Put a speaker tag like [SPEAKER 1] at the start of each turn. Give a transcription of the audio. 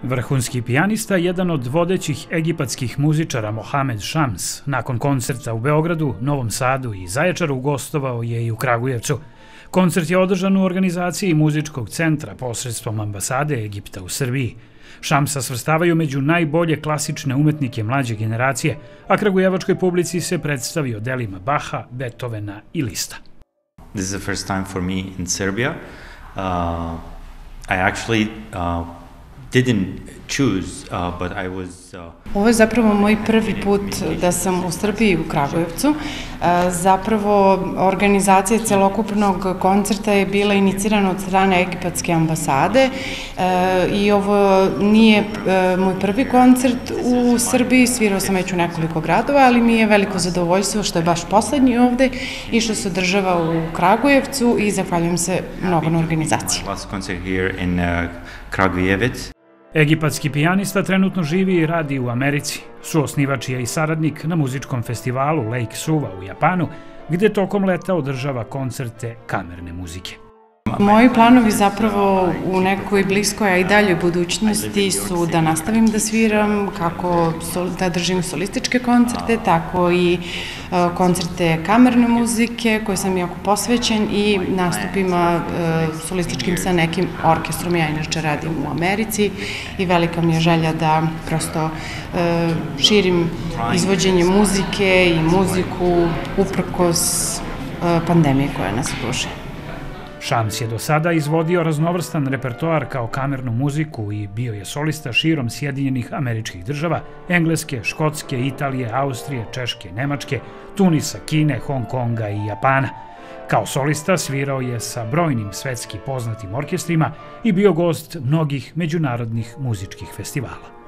[SPEAKER 1] Vrhunski pijanista, jedan od vodećih egipatskih muzičara Mohamed Shams, nakon koncerta u Beogradu, Novom Sadu i Zaječaru gostovao je i u Kragujevcu. Koncert je održan u organizaciji muzičkog centra posredstvom ambasade Egipta u Srbiji. Shamsa svrstavaju među najbolje klasične umetnike mlađe generacije, a kragujevačkoj publici se predstavio delima Baha, Beethovena i Lista.
[SPEAKER 2] This is the first time for me in Serbia. I actually didn't choose, but I was...
[SPEAKER 3] Ovo je zapravo moj prvi put da sam u Srbiji u Kragujevcu. Zapravo, organizacija celokupnog koncerta je bila inicirana od strane egipatske ambasade i ovo nije moj prvi koncert u Srbiji, svirao sam već u nekoliko gradova, ali mi je veliko zadovoljstvo što je baš poslednji ovde i što se održava u Kragujevcu i zahvaljujem se mnogo na organizaciji.
[SPEAKER 2] Last concert here in Kragujevec.
[SPEAKER 1] Egipatski pijanista trenutno živi i radi u Americi. Suosnivač je i saradnik na muzičkom festivalu Lake Suva u Japanu, gde tokom leta održava koncerte kamerne muzike.
[SPEAKER 3] Moji planovi zapravo u nekoj bliskoj, a i daljoj budućnosti su da nastavim da sviram, kako da držim solističke koncerte, tako i koncerte kamerne muzike, koje sam jako posvećen, i nastupima solističkim sa nekim orkestrom. Ja inače radim u Americi i velika mi je želja da prosto širim izvođenje muzike i muziku uprkos pandemije koja nas okružuje.
[SPEAKER 1] Shams je do sada izvodio raznovrstan repertoar kao kamernu muziku i bio je solista širom Sjedinjenih Američkih Država, Engleske, Škotske, Italije, Austrije, Češke, Nemačke, Tunisa, Kine, Hong Konga i Japana. Kao solista svirao je sa brojnim svetski poznatim orkestrima i bio gost mnogih međunarodnih muzičkih festivala.